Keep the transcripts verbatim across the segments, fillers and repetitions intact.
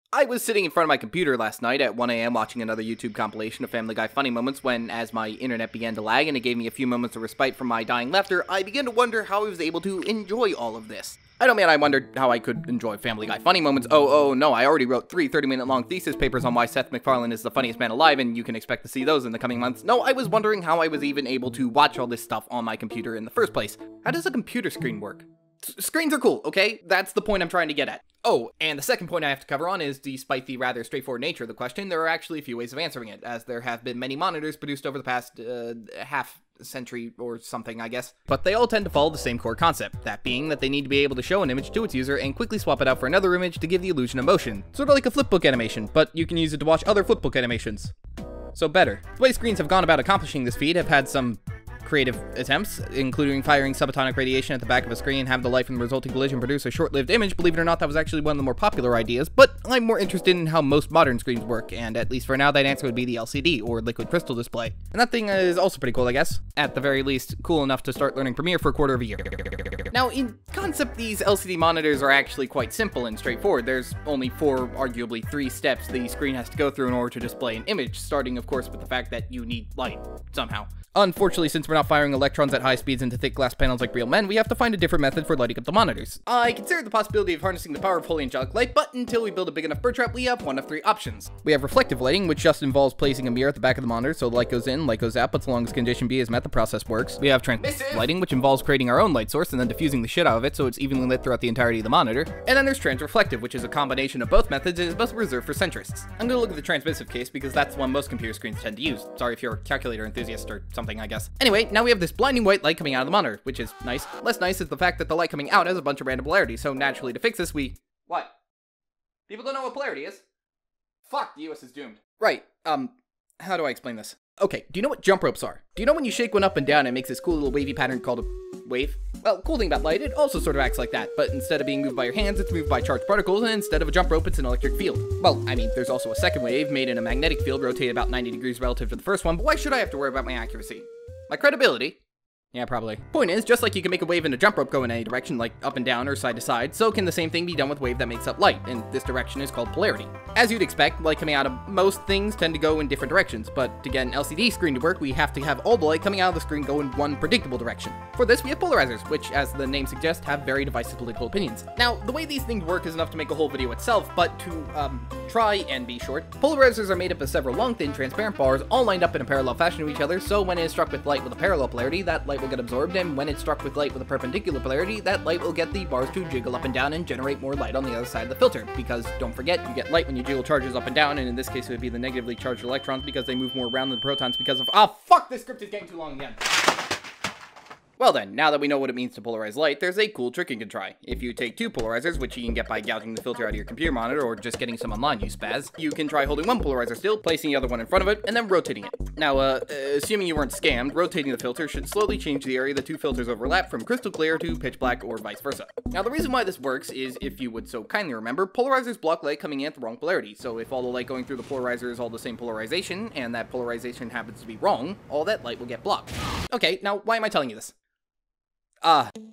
I was sitting in front of my computer last night at one A M watching another YouTube compilation of Family Guy funny moments when, as my internet began to lag and it gave me a few moments of respite from my dying laughter, I began to wonder how I was able to enjoy all of this. I don't mean I wondered how I could enjoy Family Guy funny moments. Oh, oh, no, I already wrote three thirty-minute-long thesis papers on why Seth MacFarlane is the funniest man alive, and you can expect to see those in the coming months. No, I was wondering how I was even able to watch all this stuff on my computer in the first place. How does a computer screen work? Screens are cool, okay? That's the point I'm trying to get at. Oh, and the second point I have to cover on is, despite the rather straightforward nature of the question, there are actually a few ways of answering it, as there have been many monitors produced over the past, uh, half century or something, I guess. But they all tend to follow the same core concept, that being that they need to be able to show an image to its user and quickly swap it out for another image to give the illusion of motion. Sort of like a flipbook animation, but you can use it to watch other flipbook animations. So better. The way screens have gone about accomplishing this feat have had some creative attempts, including firing subatomic radiation at the back of a screen, have the light from the resulting collision produce a short-lived image. Believe it or not, that was actually one of the more popular ideas, but I'm more interested in how most modern screens work, and at least for now, that answer would be the L C D, or liquid crystal display. And that thing is also pretty cool, I guess. At the very least, cool enough to start learning Premiere for a quarter of a year. Now, in concept, these L C D monitors are actually quite simple and straightforward. There's only four, arguably three steps the screen has to go through in order to display an image, starting, of course, with the fact that you need light, somehow. Unfortunately, since we're not firing electrons at high speeds into thick glass panels like real men, we have to find a different method for lighting up the monitors. I consider the possibility of harnessing the power of holy angelic light, but until we build a big enough bird trap, we have one of three options. We have reflective lighting, which just involves placing a mirror at the back of the monitor, so light goes in, light goes out, but so long as condition B is met, the process works. We have transmissive lighting, which involves creating our own light source and then diffusing the shit out of it so it's evenly lit throughout the entirety of the monitor. And then there's transreflective, which is a combination of both methods and is mostly reserved for centrists. I'm gonna look at the transmissive case because that's the one most computer screens tend to use. Sorry if you're a calculator enthusiast or something, I guess. Anyway, now we have this blinding white light coming out of the monitor, which is nice. Less nice is the fact that the light coming out has a bunch of random polarity, so naturally to fix this we... What? People don't know what polarity is? Fuck, the U S is doomed. Right, um, how do I explain this? Okay, do you know what jump ropes are? Do you know when you shake one up and down it makes this cool little wavy pattern called a wave? Well, cool thing about light, it also sort of acts like that, but instead of being moved by your hands, it's moved by charged particles, and instead of a jump rope, it's an electric field. Well, I mean, there's also a second wave made in a magnetic field rotated about ninety degrees relative to the first one, but why should I have to worry about my accuracy? My credibility? Yeah, probably. Point is, just like you can make a wave and a jump rope go in any direction, like up and down or side to side, so can the same thing be done with a wave that makes up light, and this direction is called polarity. As you'd expect, light coming out of most things tend to go in different directions, but to get an L C D screen to work, we have to have all the light coming out of the screen go in one predictable direction. For this, we have polarizers, which, as the name suggests, have very divisive political opinions. Now, the way these things work is enough to make a whole video itself, but to, um, try and be short, polarizers are made up of several long, thin, transparent bars, all lined up in a parallel fashion to each other, so when it is struck with light with a parallel polarity, that light will get absorbed, and when it's struck with light with a perpendicular polarity, that light will get the bars to jiggle up and down and generate more light on the other side of the filter, because don't forget, you get light when you jiggle charges up and down, and in this case it would be the negatively charged electrons because they move more around than the protons because of- Oh, fuck, this script is getting too long again. Well then, now that we know what it means to polarize light, there's a cool trick you can try. If you take two polarizers, which you can get by gouging the filter out of your computer monitor or just getting some online, you spaz, you can try holding one polarizer still, placing the other one in front of it, and then rotating it. Now, uh, assuming you weren't scammed, rotating the filter should slowly change the area the two filters overlap from crystal clear to pitch black or vice versa. Now, the reason why this works is, if you would so kindly remember, polarizers block light coming in at the wrong polarity, so if all the light going through the polarizer is all the same polarization, and that polarization happens to be wrong, all that light will get blocked. Okay, now, why am I telling you this? Ah. Uh,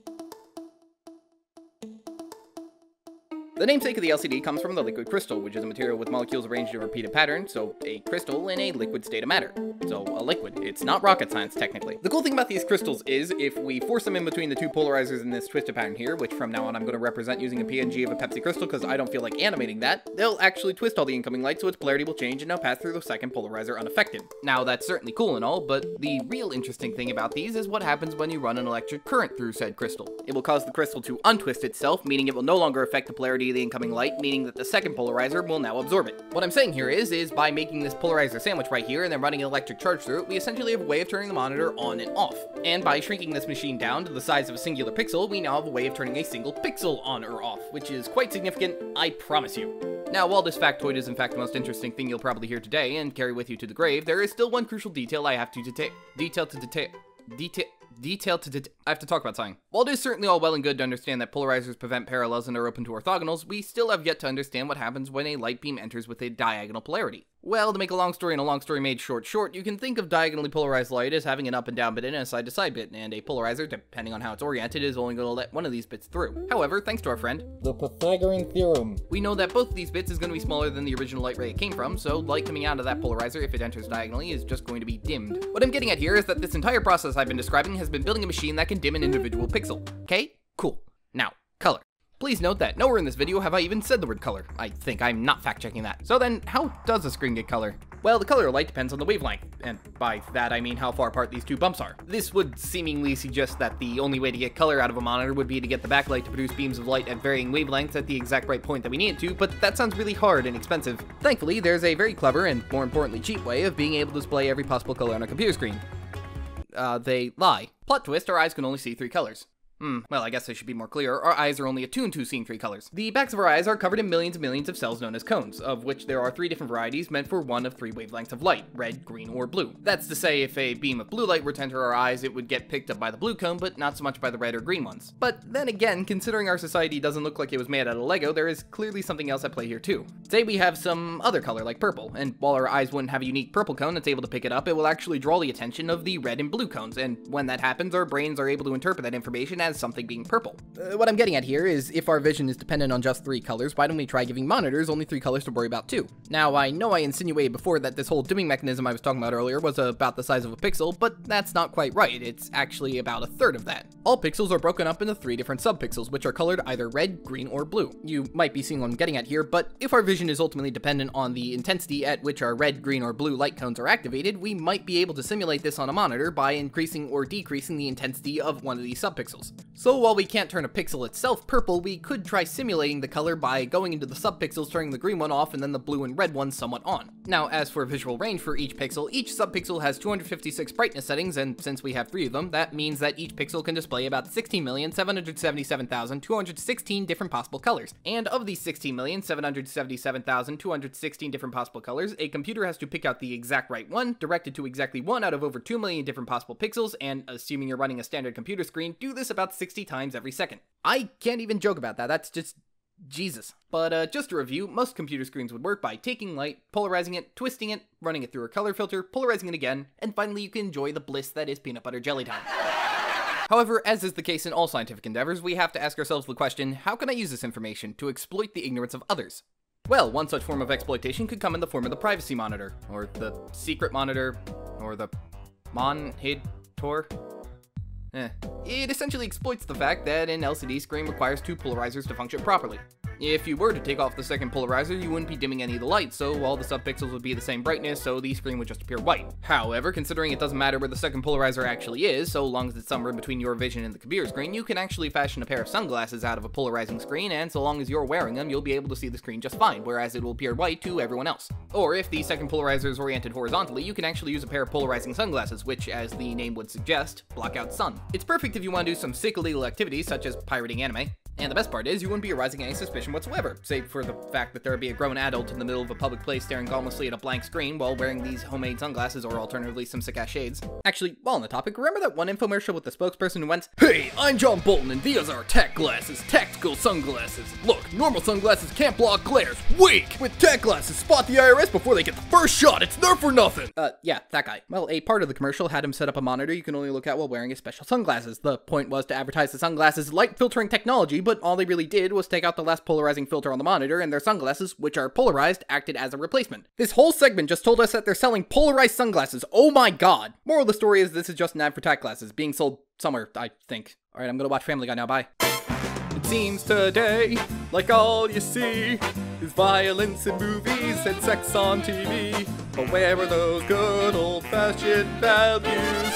The namesake of the L C D comes from the liquid crystal, which is a material with molecules arranged in a repeated pattern, so a crystal in a liquid state of matter. So a liquid. It's not rocket science, technically. The cool thing about these crystals is, if we force them in between the two polarizers in this twisted pattern here, which from now on I'm going to represent using a P N G of a Pepsi crystal because I don't feel like animating that, they'll actually twist all the incoming light so its polarity will change and now pass through the second polarizer unaffected. Now that's certainly cool and all, but the real interesting thing about these is what happens when you run an electric current through said crystal. It will cause the crystal to untwist itself, meaning it will no longer affect the polarity of the incoming light, meaning that the second polarizer will now absorb it. What I'm saying here is, is by making this polarizer sandwich right here and then running an electric charge through it, we essentially have a way of turning the monitor on and off. And by shrinking this machine down to the size of a singular pixel, we now have a way of turning a single pixel on or off, which is quite significant, I promise you. Now, while this factoid is in fact the most interesting thing you'll probably hear today and carry with you to the grave, there is still one crucial detail I have to detail, detail to detail, detail, Detail to det- I have to talk about something. While it is certainly all well and good to understand that polarizers prevent parallels and are open to orthogonals, we still have yet to understand what happens when a light beam enters with a diagonal polarity. Well, to make a long story and a long story made short short, you can think of diagonally polarized light as having an up and down bit and a side to side bit, and a polarizer, depending on how it's oriented, is only going to let one of these bits through. However, thanks to our friend, the Pythagorean theorem, we know that both of these bits is going to be smaller than the original light ray it came from, so light coming out of that polarizer, if it enters diagonally, is just going to be dimmed. What I'm getting at here is that this entire process I've been describing has been building a machine that can dim an individual pixel. Okay? Cool. Now, color. Please note that nowhere in this video have I even said the word color. I think I'm not fact-checking that. So then, how does a screen get color? Well, the color of light depends on the wavelength, and by that I mean how far apart these two bumps are. This would seemingly suggest that the only way to get color out of a monitor would be to get the backlight to produce beams of light at varying wavelengths at the exact right point that we need it to, but that sounds really hard and expensive. Thankfully, there's a very clever and, more importantly, cheap way of being able to display every possible color on a computer screen. Uh, they lie. Plot twist, our eyes can only see three colors. Hmm, well, I guess I should be more clear. Our eyes are only attuned to seeing three colors. The backs of our eyes are covered in millions and millions of cells known as cones, of which there are three different varieties meant for one of three wavelengths of light, red, green, or blue. That's to say, if a beam of blue light were to enter our eyes, it would get picked up by the blue cone, but not so much by the red or green ones. But then again, considering our society doesn't look like it was made out of Lego, there is clearly something else at play here too. Say we have some other color, like purple, and while our eyes wouldn't have a unique purple cone that's able to pick it up, it will actually draw the attention of the red and blue cones, and when that happens, our brains are able to interpret that information as something being purple. Uh, what I'm getting at here is, if our vision is dependent on just three colors, why don't we try giving monitors only three colors to worry about too? Now, I know I insinuated before that this whole dimming mechanism I was talking about earlier was about the size of a pixel, but that's not quite right. It's actually about a third of that. All pixels are broken up into three different subpixels, which are colored either red, green, or blue. You might be seeing what I'm getting at here, but if our vision is ultimately dependent on the intensity at which our red, green, or blue light cones are activated, we might be able to simulate this on a monitor by increasing or decreasing the intensity of one of these subpixels. So while we can't turn a pixel itself purple, we could try simulating the color by going into the subpixels, turning the green one off, and then the blue and red one somewhat on. Now, as for visual range for each pixel, each subpixel has two hundred fifty-six brightness settings, and since we have three of them, that means that each pixel can display about sixteen million seven hundred seventy-seven thousand two hundred sixteen different possible colors. And of these sixteen million seven hundred seventy-seven thousand two hundred sixteen different possible colors, a computer has to pick out the exact right one, direct it to exactly one out of over two million different possible pixels, and assuming you're running a standard computer screen, do this about sixty times every second. I can't even joke about that, that's just Jesus. But uh, just to review, most computer screens would work by taking light, polarizing it, twisting it, running it through a color filter, polarizing it again, and finally you can enjoy the bliss that is peanut butter jelly time. However, as is the case in all scientific endeavors, we have to ask ourselves the question, how can I use this information to exploit the ignorance of others? Well, one such form of exploitation could come in the form of the privacy monitor, or the secret monitor, or the mon-hid-tor. Eh. It essentially exploits the fact that an L C D screen requires two polarizers to function properly. If you were to take off the second polarizer, you wouldn't be dimming any of the light, so all the subpixels would be the same brightness, so the screen would just appear white. However, considering it doesn't matter where the second polarizer actually is, so long as it's somewhere between your vision and the computer screen, you can actually fashion a pair of sunglasses out of a polarizing screen, and so long as you're wearing them, you'll be able to see the screen just fine, whereas it will appear white to everyone else. Or if the second polarizer is oriented horizontally, you can actually use a pair of polarizing sunglasses, which, as the name would suggest, block out sun. It's perfect if you want to do some sick illegal activities, such as pirating anime. And the best part is, you wouldn't be arousing any suspicion whatsoever, save for the fact that there would be a grown adult in the middle of a public place staring gauntletly at a blank screen while wearing these homemade sunglasses or alternatively some sick-ass shades. Actually, while on the topic, remember that one infomercial with the spokesperson who went, "Hey, I'm John Bolton and these are tech glasses, tactical sunglasses. Look, normal sunglasses can't block glares. Weak! With tech glasses, spot the I R S before they get the first shot. It's there for nothing." Uh, yeah, that guy. Well, a part of the commercial had him set up a monitor you can only look at while wearing his special sunglasses. The point was to advertise the sunglasses' light filtering technology, but all they really did was take out the last polarizing filter on the monitor, and their sunglasses, which are polarized, acted as a replacement. This whole segment just told us that they're selling polarized sunglasses. Oh my god. Moral of the story is this is just an ad for tech glasses, being sold somewhere, I think. Alright, I'm gonna watch Family Guy now, bye. It seems today, like all you see, is violence in movies and sex on T V. But where are those good old-fashioned values?